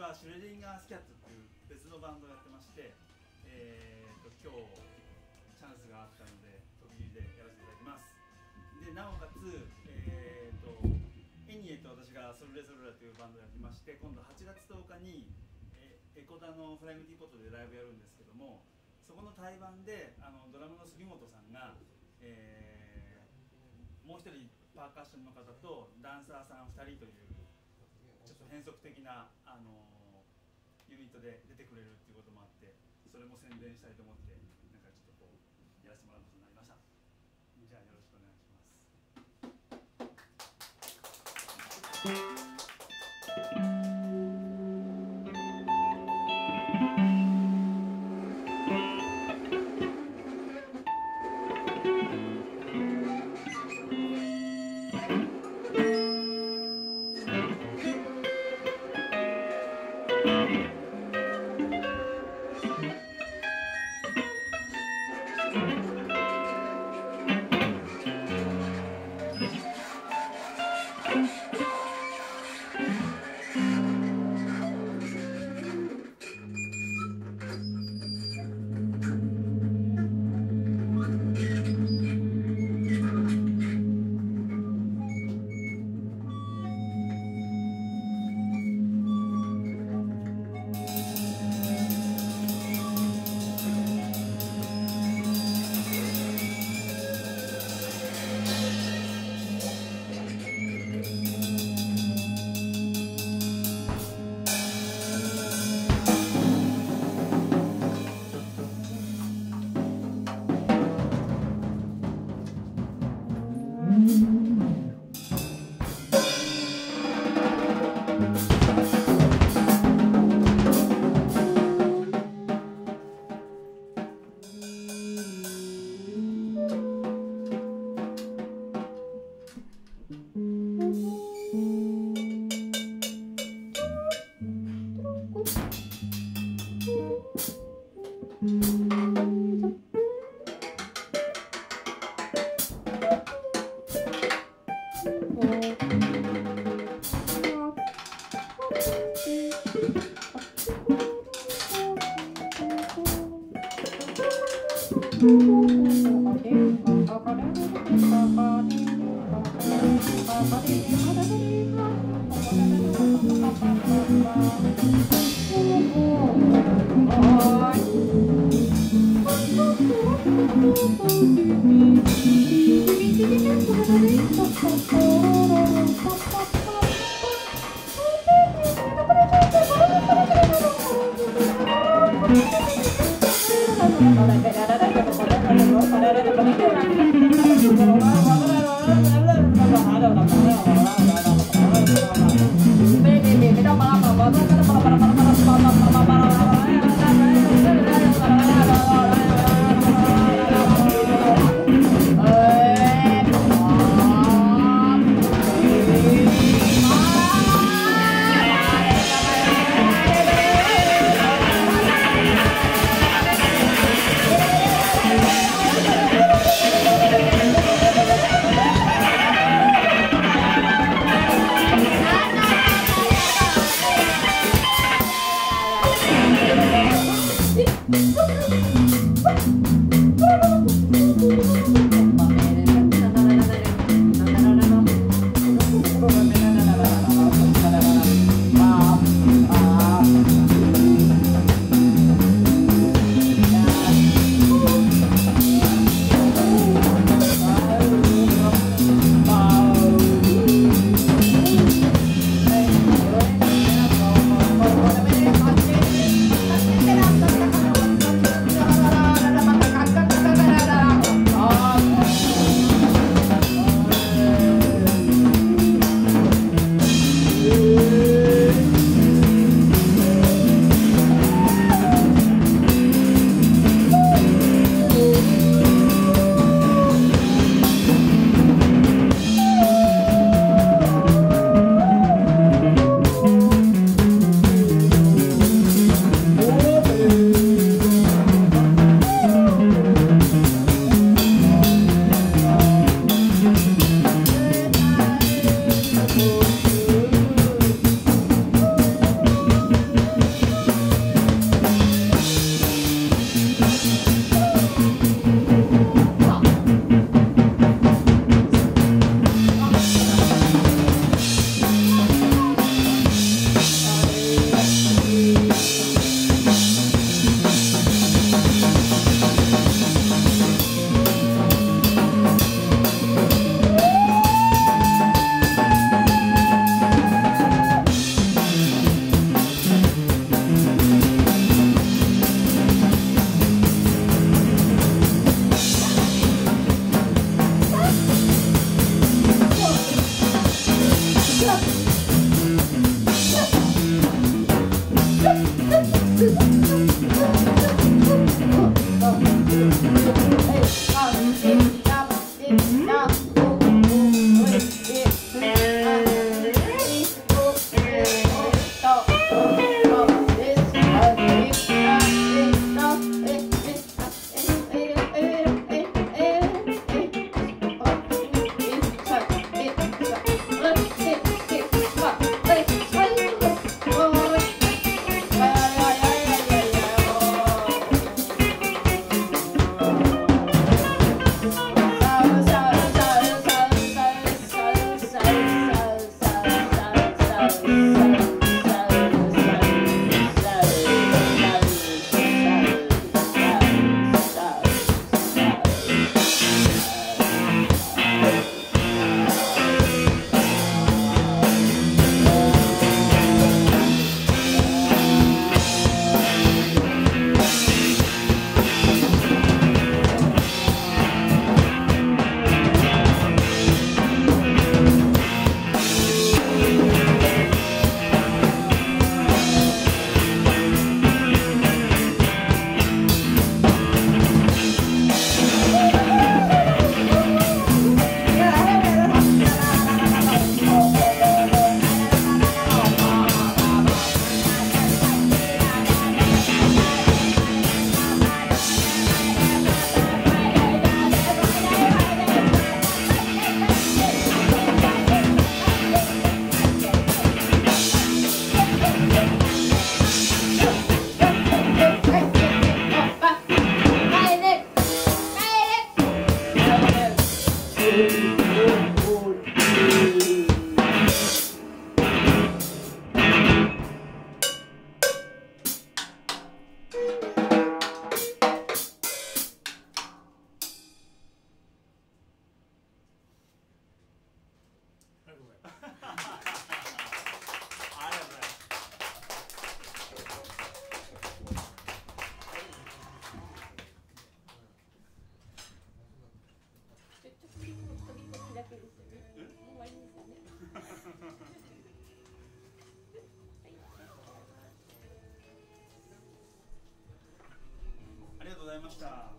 はシュレディンガースキャットっていう別のバンドをやってまして、今日チャンスがあったので飛び入りでやらせていただきます。でなおかつ、エニエと私がソルレソルラというバンドをやってまして、今度8月10日にエコダのフライングティーポットでライブやるんですけども、そこの対バンでドラムの杉本さんが、もう一人パーカッションの方とダンサーさん2人というちょっと変則的なユニットで出てくれるっていうこともあって、それも宣伝したいと思ってなんかちょっとこうやらせてもらうことになりました。じゃあよろしくお願いします。 ました。